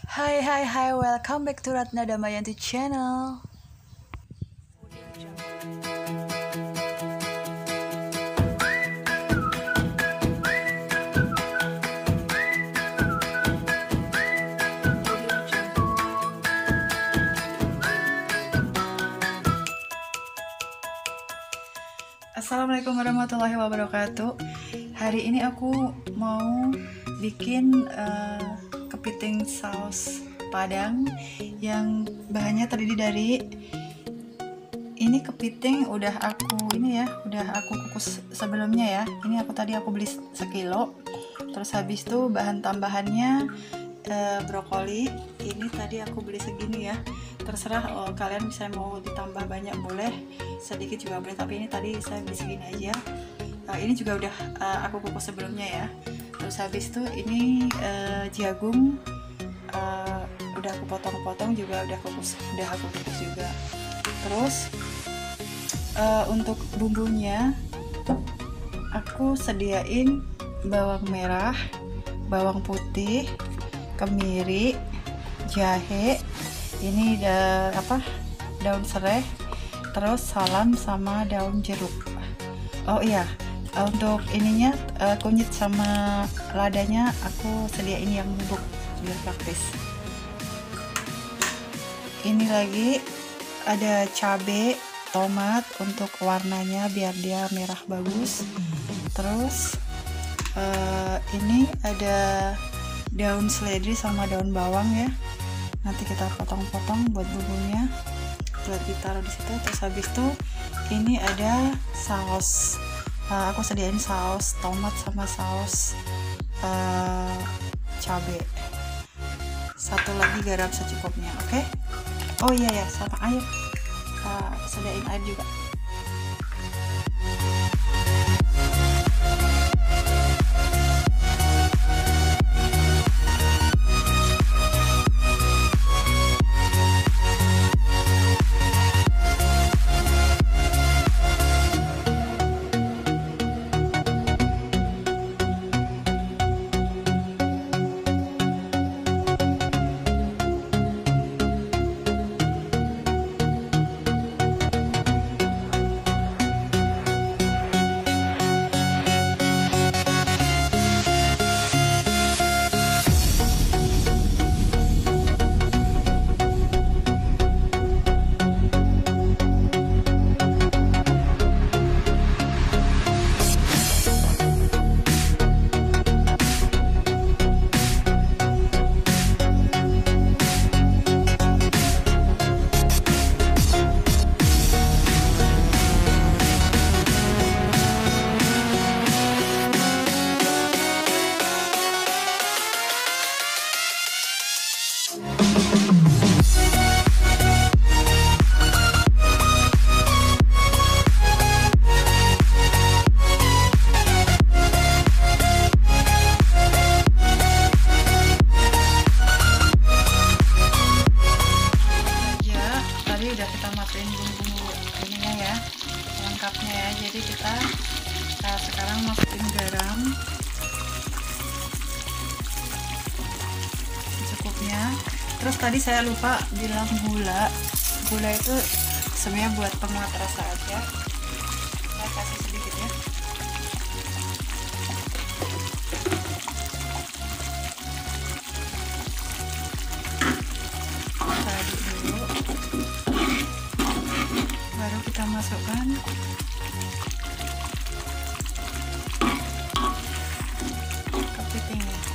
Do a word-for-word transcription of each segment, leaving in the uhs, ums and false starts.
Hai hai hai, welcome back to Ratna Damayanti channel. Assalamualaikum warahmatullahi wabarakatuh. Hari ini aku mau bikin uh, kepiting saus Padang yang bahannya terdiri dari ini kepiting udah aku ini ya, udah aku kukus sebelumnya ya. Ini aku tadi aku beli sekilo. Terus habis itu bahan tambahannya uh, brokoli. Ini tadi aku beli segini ya. Terserah oh, kalian bisa mau ditambah banyak boleh, sedikit juga boleh, tapi ini tadi saya beli segini aja. Uh, ini juga udah uh, aku kukus sebelumnya ya. Terus habis itu ini uh, jagung uh, udah aku potong-potong juga udah kukus, udah aku kukus juga. Terus uh, untuk bumbunya aku sediain bawang merah, bawang putih, kemiri, jahe, ini da, apa daun serai, terus salam sama daun jeruk. Oh iya, untuk ininya uh, kunyit sama ladanya aku sediain yang bubuk biar praktis. Ini lagi ada cabai, tomat untuk warnanya biar dia merah bagus. Terus uh, ini ada daun seledri sama daun bawang ya. Nanti kita potong-potong buat bumbunya, buat ditaruh di situ. Terus habis itu ini ada saus. Uh, aku sediain saus tomat sama saus uh, cabai. Satu lagi garam secukupnya, oke? Okay? Oh iya ya, sama air. Uh, sediain air juga. Udah kita masukin bumbu ininya ya, lengkapnya ya. Jadi kita nah, sekarang masukin garam secukupnya. Terus tadi saya lupa bilang gula. Gula itu sebenarnya buat penguat rasa aja. Saya kasih sedikit ya. Tadi dulu. Baru kita masukkan kepitingnya.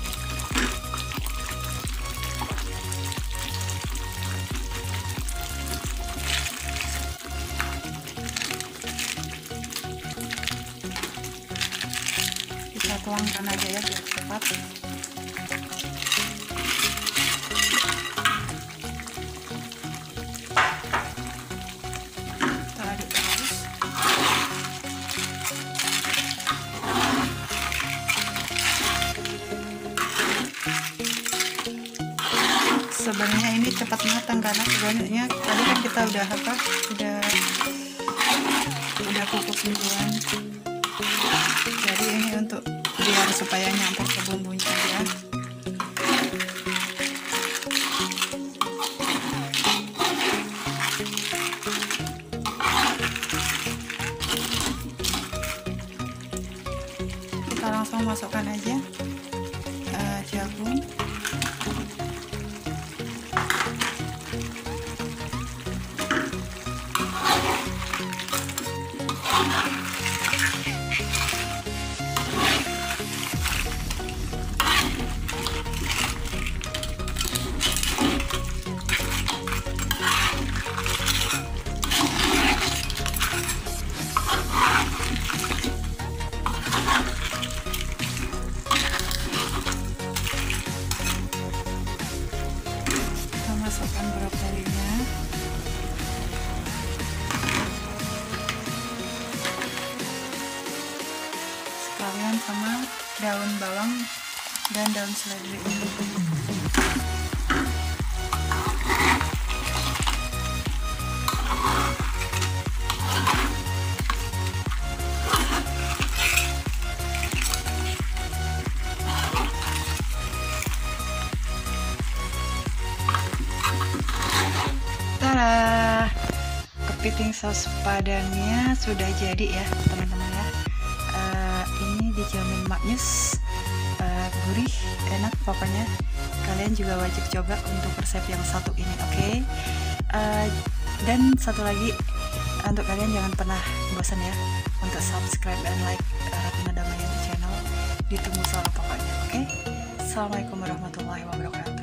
Kita tuangkan aja ya biar cepat. Sebenarnya ini cepat matang karena sebenarnya tadi kan kita udah apa udah udah kukus duluan, jadi ini untuk biar supaya nyampur ke bumbunya ya. kita langsung masukkan aja uh, jagung. Masukkan brokolinya, sekalian sama daun bawang dan daun seledri. Tada, kepiting saus padangnya sudah jadi ya teman-teman ya. Uh, ini dijamin maknyus, uh, gurih, enak pokoknya. Kalian juga wajib coba untuk resep yang satu ini, oke? Okay? Uh, dan satu lagi, untuk kalian jangan pernah bosan ya untuk subscribe dan like uh, Ratna Damayanti channel. Ditunggu selalu pokoknya, oke? Okay? Assalamualaikum warahmatullahi wabarakatuh.